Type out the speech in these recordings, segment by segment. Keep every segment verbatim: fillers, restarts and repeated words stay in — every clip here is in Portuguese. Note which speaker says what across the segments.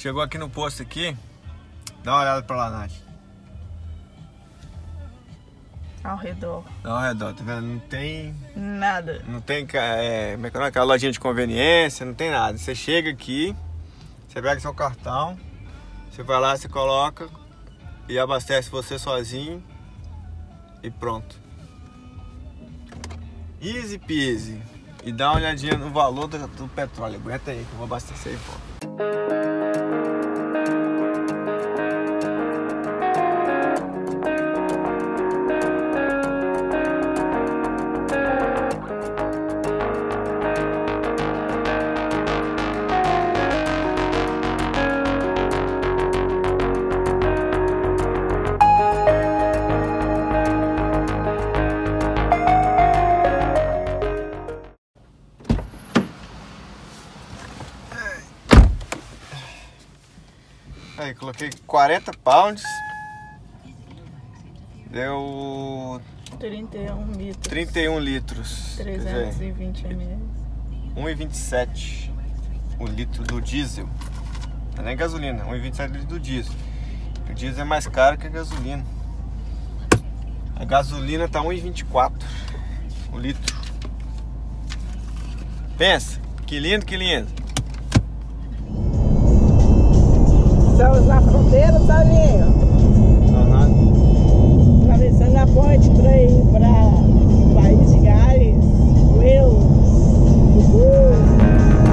Speaker 1: Chegou aqui no posto aqui. Dá uma olhada pra lá, Nath.
Speaker 2: Ao redor.
Speaker 1: Ao redor, tá vendo? Não tem...
Speaker 2: Nada.
Speaker 1: Não tem é, aquela lojinha de conveniência, não tem nada. Você chega aqui, você pega seu cartão, você vai lá, você coloca e abastece você sozinho e pronto. Easy peasy. E dá uma olhadinha no valor do, do petróleo. Aguenta aí que eu vou abastecer e volto. Aí, coloquei quarenta pounds, deu
Speaker 2: trinta e um litros.
Speaker 1: trinta e um litros.
Speaker 2: trezentos e vinte mililitros.
Speaker 1: um e vinte e sete o litro do diesel. Não é nem gasolina, um e vinte e sete litro do diesel. O diesel é mais caro que a gasolina. A gasolina tá um e vinte e quatro o litro. Pensa, que lindo, que lindo.
Speaker 2: Estamos na fronteira, Saulinho.
Speaker 1: Uhum.
Speaker 2: Atravessando a ponte para ir para o país de Gales, Wales, Uhul.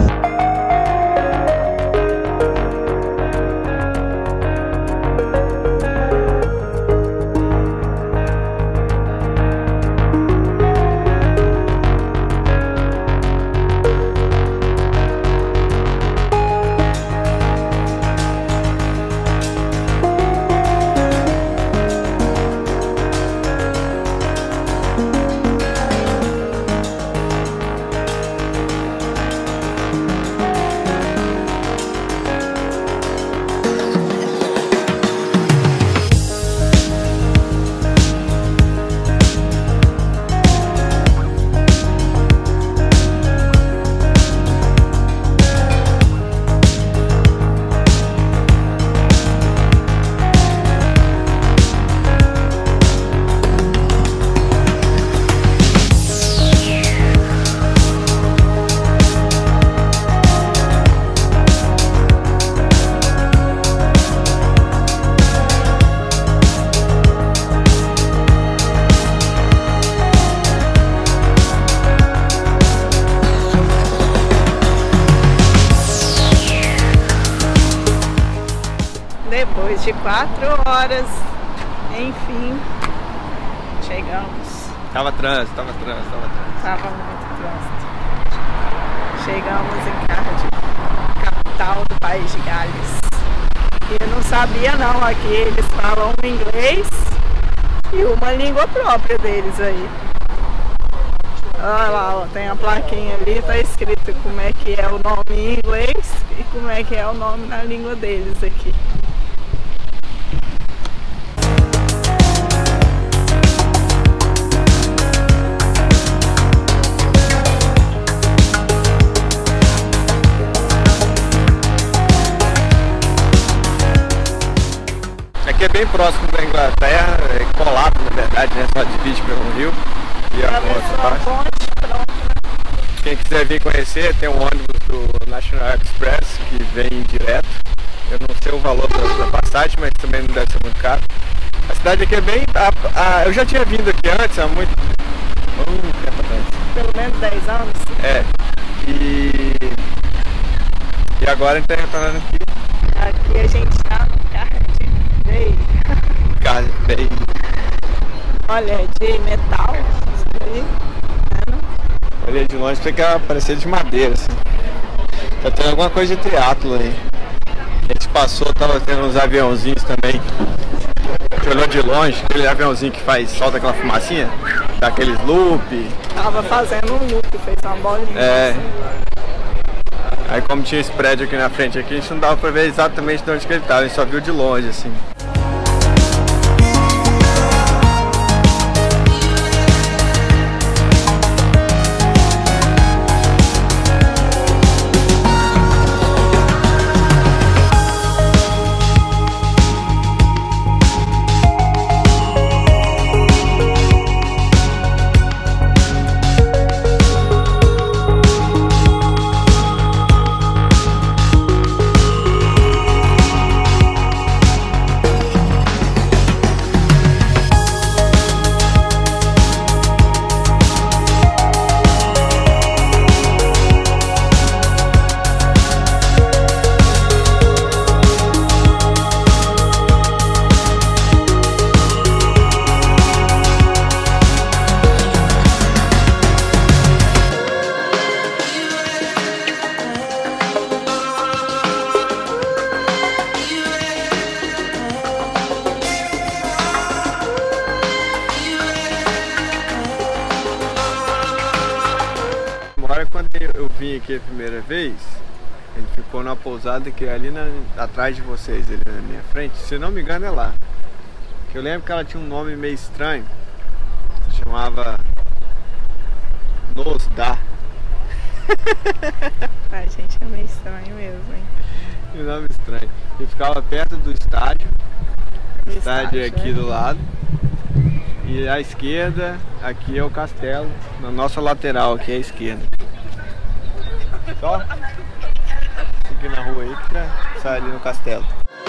Speaker 2: Depois de quatro horas, enfim, chegamos.
Speaker 1: Tava trânsito, tava trânsito, tava trânsito.
Speaker 2: Tava muito trânsito. Chegamos em Cardiff, capital do país de Gales. E eu não sabia não, aqui eles falam inglês e uma língua própria deles aí. Olha lá, ó, tem a plaquinha ali, tá escrito como é que é o nome em inglês e como é que é o nome na língua deles aqui.
Speaker 1: Aqui é bem próximo da Inglaterra, é colado na verdade, né? Só divide pelo rio e a outra. Quem quiser vir conhecer, tem um ônibus do National Express que vem direto. Eu não sei o valor da, da passagem, mas também não deve ser muito caro. A cidade aqui é bem... A, a, eu já tinha vindo aqui antes, há muito, muito tempo atrás.
Speaker 2: Pelo menos dez anos?
Speaker 1: É. E, e agora a gente está retornando aqui.
Speaker 2: Aqui a gente está no Cardiff Bay.
Speaker 1: Cardiff Bay.
Speaker 2: Olha, é de metal. Isso aí.
Speaker 1: Olhei de longe, pensei que ia parecer de madeira, assim. Tá tendo alguma coisa de triatlo aí. A gente passou, tava tendo uns aviãozinhos também. A gente olhou de longe, aquele aviãozinho que faz, solta aquela fumacinha, dá aqueles loop.
Speaker 2: Tava fazendo um loop, fez uma bolinha.
Speaker 1: É. Aí como tinha esse prédio aqui na frente aqui, a gente não dava pra ver exatamente de onde que ele tava, a gente só viu de longe, assim. memória, quando eu vim aqui a primeira vez, ele ficou numa pousada que é ali na, atrás de vocês, ali na minha frente. Se não me engano é lá. Eu lembro que ela tinha um nome meio estranho. Se chamava Nosdar.
Speaker 2: A gente é meio estranho mesmo, hein?
Speaker 1: Que nome estranho. E ficava perto do estádio. O estádio é aqui do lado. E à esquerda, aqui é o castelo. Na nossa lateral aqui é a esquerda. Só seguir na rua aí que já sai ali no castelo.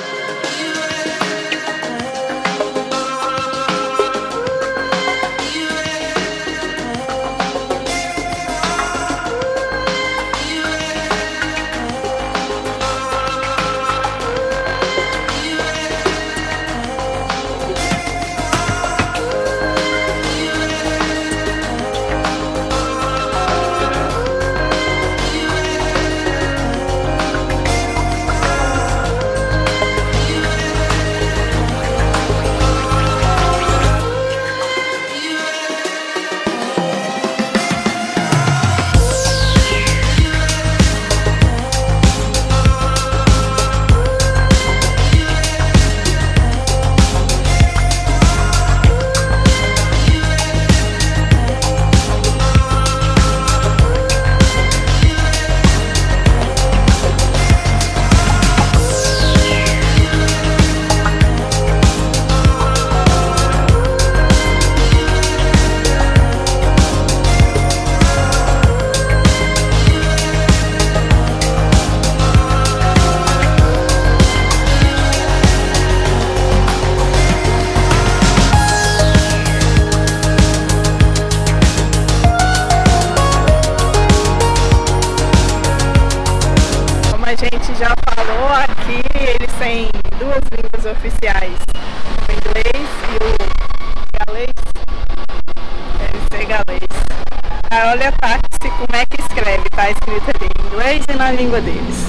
Speaker 2: Já falou aqui, eles têm duas línguas oficiais, o inglês e o galês. Deve ser galês. Aí olha a táxi, como é que escreve, tá escrito ali em inglês e na língua deles.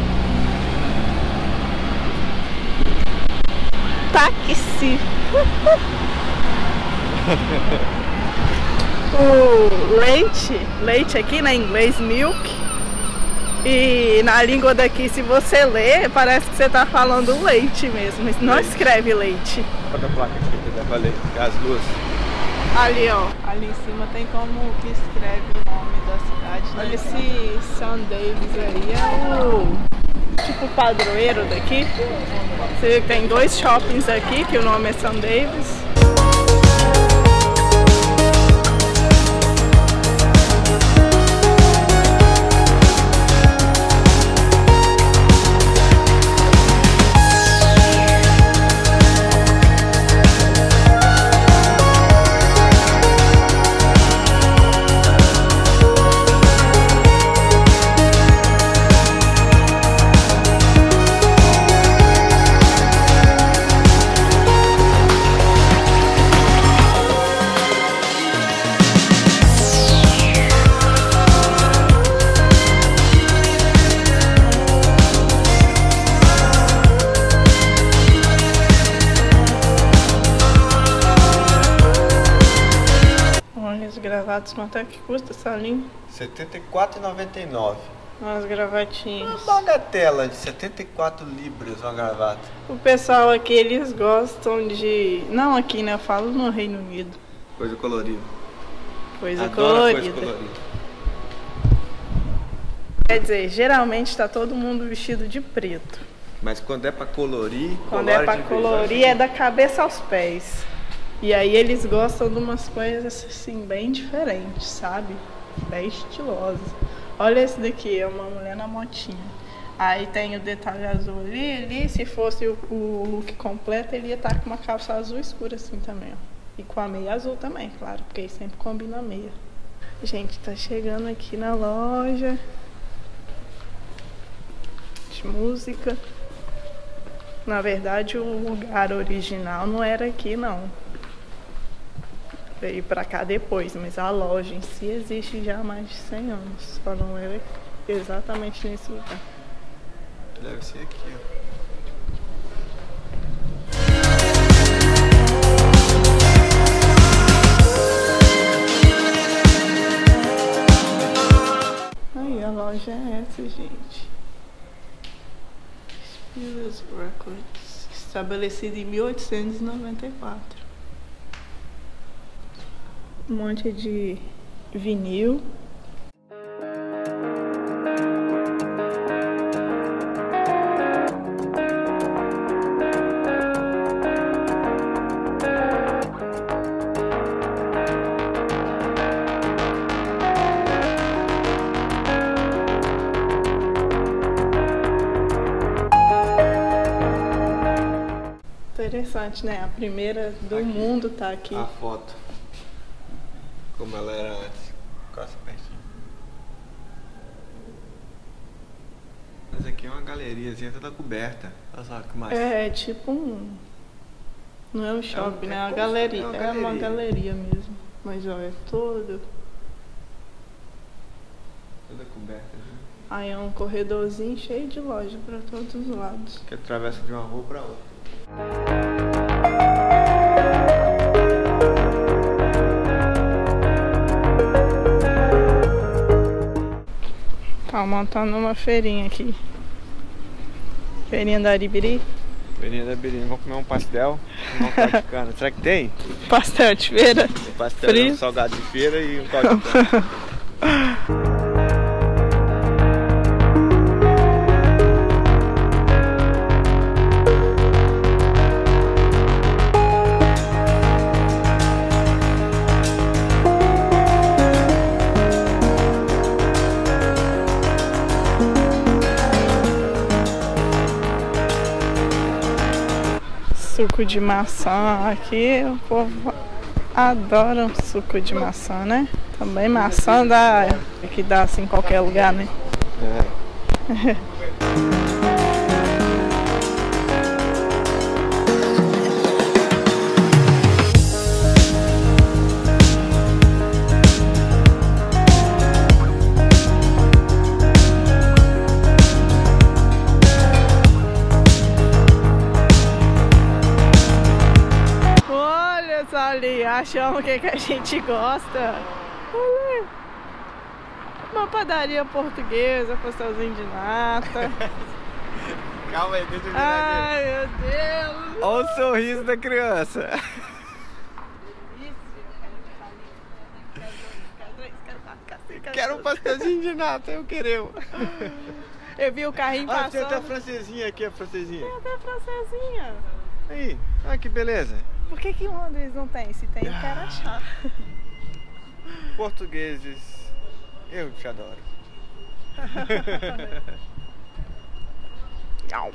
Speaker 2: Táxi. O leite, leite aqui na inglês milk. E na língua daqui, se você ler, parece que você tá falando leite mesmo, mas não leite. Escreve leite.
Speaker 1: Olha a placa aqui que eu já falei, as duas.
Speaker 2: Ali, ó, ali em cima tem como que escreve o nome da cidade. Olha esse Saint Davis aí, é o tipo padroeiro daqui. Você vê que tem dois shoppings aqui, que o nome é Saint Davis. Gravatas, quanto é que custa essa linha?
Speaker 1: setenta e quatro reais e noventa e nove centavos.
Speaker 2: Umas gravatinhas.
Speaker 1: Uma bagatela de setenta e quatro libras uma gravata.
Speaker 2: O pessoal aqui, eles gostam de... Não aqui, né? Eu falo no Reino Unido.
Speaker 1: Coisa colorida.
Speaker 2: Coisa
Speaker 1: Adoro
Speaker 2: colorida.
Speaker 1: Coisa colorida.
Speaker 2: Quer dizer, geralmente tá todo mundo vestido de preto.
Speaker 1: Mas quando é pra colorir...
Speaker 2: Quando é pra colorir é da cabeça aos pés. E aí eles gostam de umas coisas assim bem diferentes, sabe? Bem estilosas. Olha esse daqui, é uma mulher na motinha. Aí tem o detalhe azul ali, ali. Se fosse o, o look completo, ele ia estar com uma calça azul escura assim também, ó. E com a meia azul também, claro, porque aí sempre combina a meia. Gente, tá chegando aqui na loja de música. Na verdade, o lugar original não era aqui, não. Veio pra cá depois, mas a loja em si existe já há mais de cem anos. Só não era exatamente nesse lugar.
Speaker 1: Deve ser aqui, ó.
Speaker 2: a loja é essa, gente. Spillers Records, estabelecido em mil oitocentos e noventa e quatro. Um monte de vinil. Interessante, né? A primeira do aqui, mundo tá aqui.
Speaker 1: A foto. Como ela era antes. Quase pertinho. Mas aqui é uma galeriazinha toda coberta. Olha só que mais.
Speaker 2: É, tipo um... Não é um shopping, é um, né? É uma galeria. É uma galeria. É uma galeria mesmo. Mas ó, é todo...
Speaker 1: Toda coberta. Né?
Speaker 2: Aí é um corredorzinho cheio de loja pra todos os lados.
Speaker 1: Que atravessa de uma rua pra outra.
Speaker 2: Tá montando uma feirinha aqui. Feirinha da Aribiri.
Speaker 1: Feirinha da Aribiri. Vamos comer um pastel. Um caldo de cana. Será que tem?
Speaker 2: Pastel de feira?
Speaker 1: Tem pastel, um salgado de feira e um caldo de cana.
Speaker 2: Suco de maçã aqui, o povo adora um suco de maçã, né? Também maçã dá, que dá assim em qualquer lugar, né? É. Ali, achamos o que, que a gente gosta. Olha. Uma padaria portuguesa, pastelzinho de nata.
Speaker 1: Calma aí, deixa eu ver.
Speaker 2: Ai, meu Deus.
Speaker 1: Olha o sorriso da criança. Quero um pastelzinho de nata, eu quero.
Speaker 2: Eu vi o carrinho
Speaker 1: ah,
Speaker 2: passando.
Speaker 1: Tem até a francesinha aqui, a francesinha.
Speaker 2: Tem até a francesinha.
Speaker 1: Aí, olha que beleza.
Speaker 2: Por que que um deles não tem? Se tem, eu quero achar.
Speaker 1: Portugueses, eu te adoro. Não.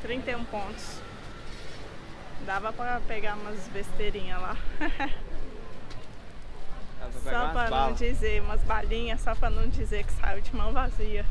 Speaker 2: trinta e um pontos. Dava pra pegar umas besteirinhas lá. Só pra não dizer, umas balinhas, só pra não dizer que saiu de mão vazia.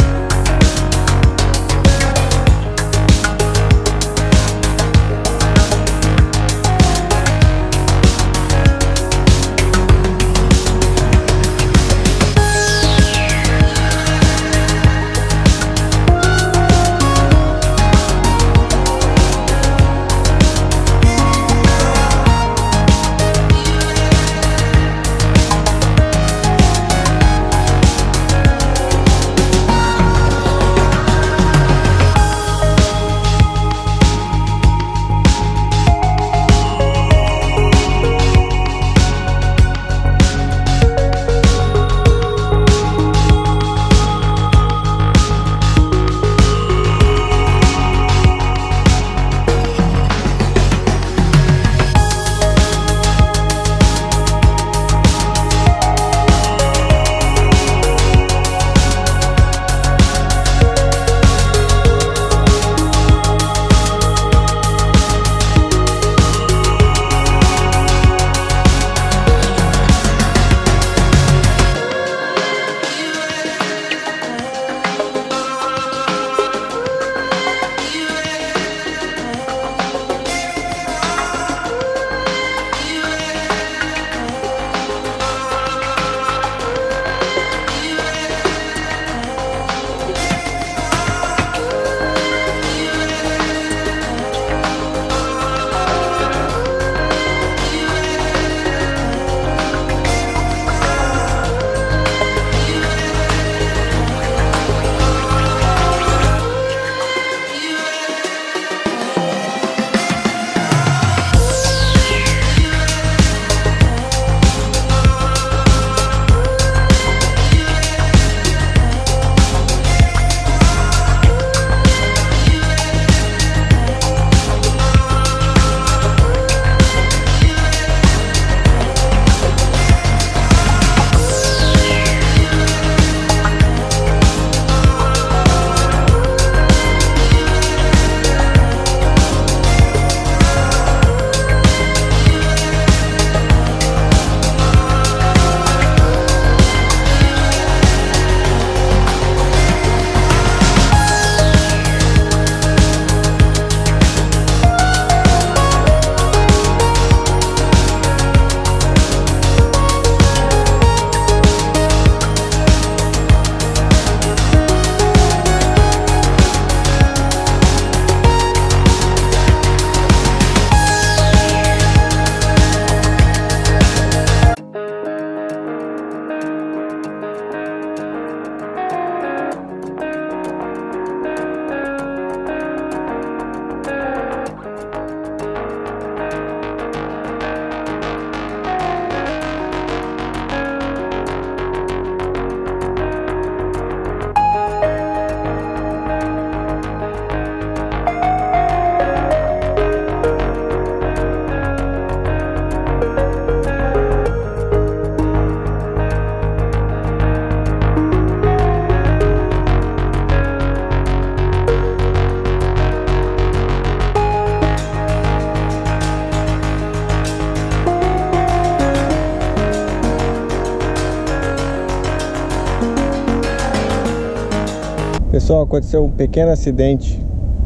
Speaker 1: Pessoal, aconteceu um pequeno acidente.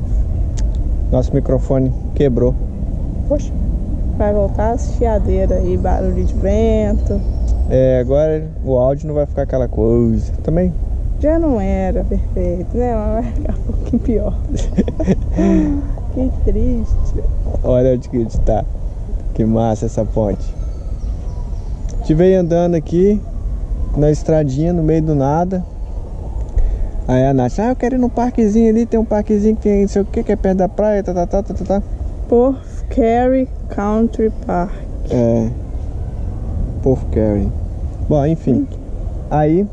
Speaker 1: Nosso microfone quebrou.
Speaker 2: Poxa, vai voltar as chiadeiras e barulho de vento.
Speaker 1: É, agora o áudio não vai ficar aquela coisa. Também
Speaker 2: já não era perfeito, né? Mas vai ficar um pouquinho pior. Que triste.
Speaker 1: Olha onde que a gente tá. Que massa essa ponte. Estive andando aqui na estradinha, no meio do nada. Aí a Nath, ah, eu quero ir no parquezinho ali, tem um parquezinho que tem não sei o que, que é perto da praia, tá, tá, tá, tá, tá.
Speaker 2: Porth Carry Country Park.
Speaker 1: É, Porth Carry. Bom, enfim. Aí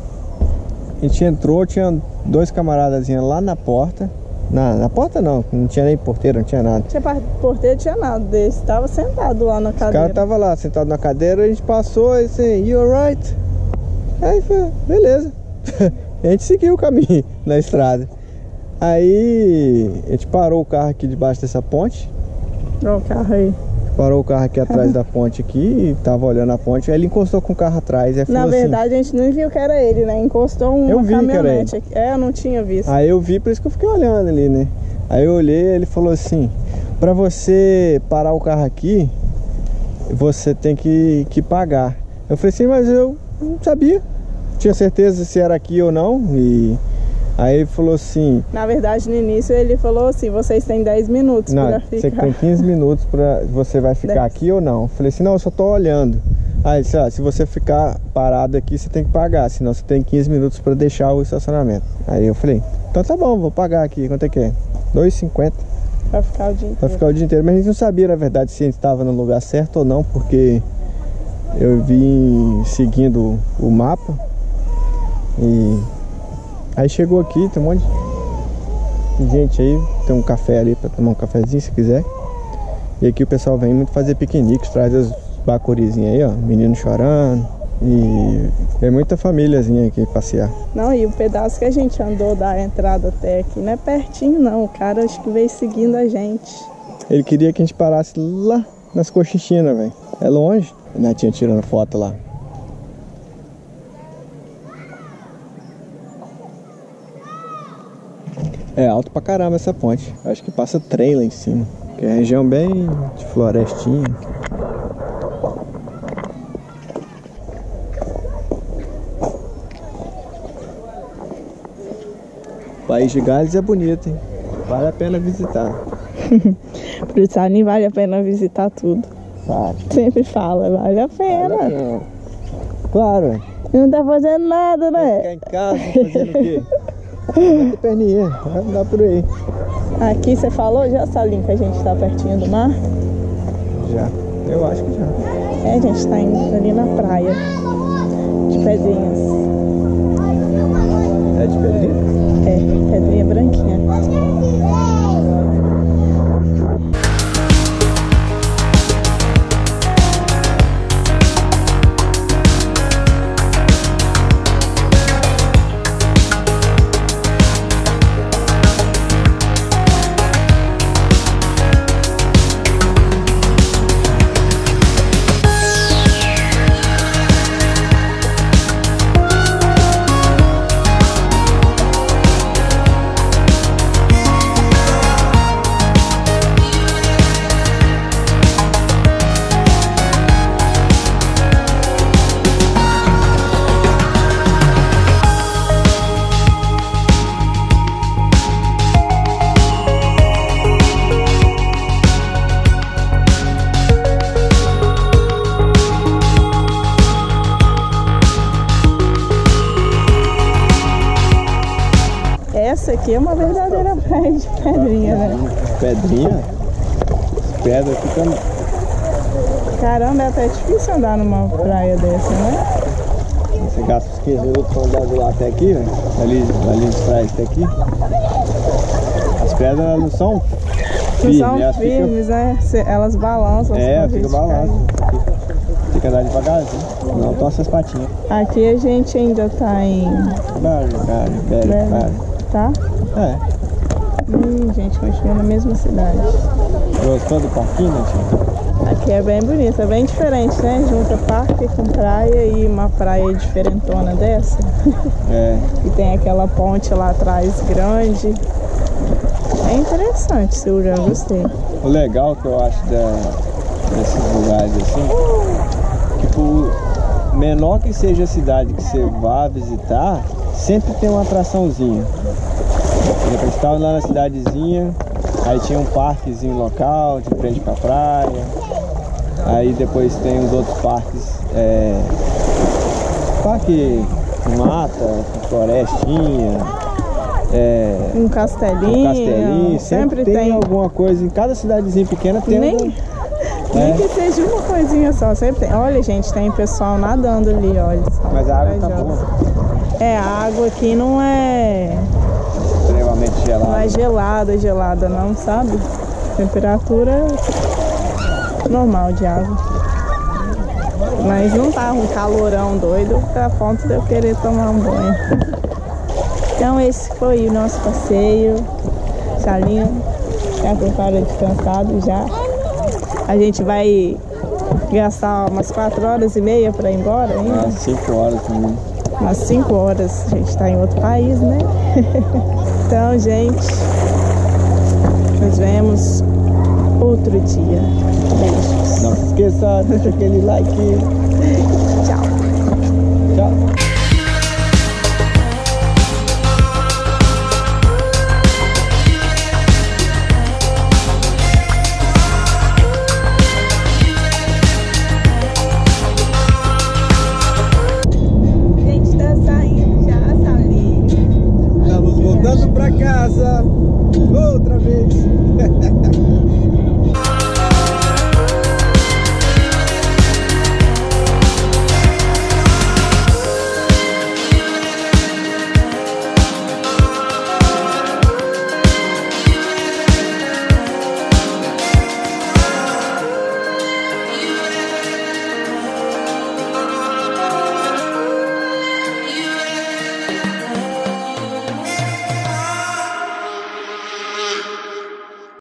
Speaker 1: a gente entrou, tinha dois camaradas lá na porta. Na, na porta não, não tinha nem porteiro, não tinha nada.
Speaker 2: Tinha porteiro, não tinha nada desse, tava sentado lá na cadeira.
Speaker 1: O cara tava lá, sentado na cadeira, a gente passou e assim, you alright? Aí foi, beleza. A gente seguiu o caminho na estrada. Aí a gente parou o carro aqui debaixo dessa ponte.
Speaker 2: Olha o carro aí.
Speaker 1: Parou o carro aqui atrás da ponte aqui e tava olhando a ponte. Aí ele encostou com o carro atrás. Aí
Speaker 2: Na verdade,
Speaker 1: assim,
Speaker 2: a gente não viu que era ele, né? Encostou uma
Speaker 1: eu vi
Speaker 2: caminhonete
Speaker 1: que era
Speaker 2: aqui. É, eu não tinha visto.
Speaker 1: Aí eu vi, por isso que eu fiquei olhando ali, né? Aí eu olhei, ele falou assim: pra você parar o carro aqui, você tem que, que pagar. Eu falei assim, mas eu não sabia. Tinha certeza se era aqui ou não. E aí ele falou assim...
Speaker 2: Na verdade, no início ele falou assim, vocês têm dez minutos
Speaker 1: não,
Speaker 2: pra ficar.
Speaker 1: você tem quinze minutos pra... Você vai ficar dez. Aqui ou não? Eu falei assim, não, eu só tô olhando. Aí ele disse, ah, se você ficar parado aqui, você tem que pagar. Senão você tem quinze minutos pra deixar o estacionamento. Aí eu falei, então tá bom, vou pagar aqui. Quanto é que é? dois e cinquenta.
Speaker 2: Pra ficar o dia inteiro.
Speaker 1: Pra ficar o dia inteiro. Mas a gente não sabia, na verdade, se a gente estava no lugar certo ou não, porque eu vim seguindo o mapa. E aí chegou aqui, tem um monte de gente aí, tem um café ali pra tomar um cafezinho se quiser. E aqui o pessoal vem muito fazer piqueniques, traz as bacurizinhas aí, ó, menino chorando. E vem muita famíliazinha aqui passear.
Speaker 2: Não, e o pedaço que a gente andou da entrada até aqui não é pertinho não, o cara acho que veio seguindo a gente.
Speaker 1: Ele queria que a gente parasse lá nas Cochichinas, velho. É longe. A Netinha tirando foto lá. É alto pra caramba essa ponte. Acho que passa trem lá em cima. Que é região bem de florestinha. O País de Gales é bonito, hein? Vale a pena visitar.
Speaker 2: Por isso nem vale a pena visitar tudo.
Speaker 1: Vale.
Speaker 2: Sempre fala, vale a pena.
Speaker 1: Vale a pena. Claro.
Speaker 2: Não tá fazendo nada, né?
Speaker 1: Vai ficar em casa fazendo o quê? Vai ter perninha, vai andar por aí.
Speaker 2: Aqui você falou já, Salim, que a gente tá pertinho do mar?
Speaker 1: Já, eu acho que já.
Speaker 2: É, a gente tá indo ali na praia de Pedrinhas.
Speaker 1: É de pedrinha?
Speaker 2: É, pedrinha branquinha. Essa aqui é uma verdadeira praia de pedrinha, né?
Speaker 1: Pedrinha? Pedra ficando...
Speaker 2: Caramba, é até difícil andar numa praia dessa, né?
Speaker 1: Você gasta uns quinze minutos pra andar de lá até aqui, né? Ali, ali de trás até aqui. As pedras elas não são firmes,
Speaker 2: não são firmes, fica... né? Elas balançam.
Speaker 1: É, fica balançando. Tem que andar devagarzinho, não torce as patinhas.
Speaker 2: Aqui a gente ainda tá em...
Speaker 1: Bari, bari, bari, bari.
Speaker 2: Tá?
Speaker 1: É.
Speaker 2: Hum, gente, continua na mesma cidade.
Speaker 1: Gostou do parquinho, né, tia?
Speaker 2: Aqui é bem bonito, é bem diferente, né? Junta parque com praia e uma praia diferentona dessa.
Speaker 1: É.
Speaker 2: E tem aquela ponte lá atrás grande. É interessante esse lugar, eu gostei.
Speaker 1: O legal que eu acho da, desses lugares assim, que por menor que seja a cidade que você vá visitar, sempre tem uma atraçãozinha. A gente estava lá na cidadezinha, aí tinha um parquezinho local, de frente pra praia. Aí depois tem os outros parques, é, parque mata, florestinha, é,
Speaker 2: um castelinho,
Speaker 1: um castelinho. Sempre,
Speaker 2: sempre
Speaker 1: tem,
Speaker 2: tem
Speaker 1: alguma coisa, em cada cidadezinha pequena tem
Speaker 2: nem,
Speaker 1: algum...
Speaker 2: Nem
Speaker 1: é.
Speaker 2: que seja uma coisinha só, sempre tem. Olha, gente, tem pessoal nadando ali, olha só.
Speaker 1: Mas a água tá boa.
Speaker 2: É, a água aqui não é
Speaker 1: extremamente gelada.
Speaker 2: Não é gelada, gelada não, sabe? Temperatura normal de água. Mas não tá um calorão doido pra ponto de eu querer tomar um banho. Então esse foi o nosso passeio. Charlinho já prepara descansado já. A gente vai gastar umas quatro horas e meia para ir embora ainda.
Speaker 3: Umas cinco horas também.
Speaker 2: Umas cinco horas. A gente está em outro país, né? Então, gente, nos vemos outro dia. Beijos.
Speaker 3: Não se esqueça, deixa aquele like.
Speaker 2: Tchau.
Speaker 3: Tchau.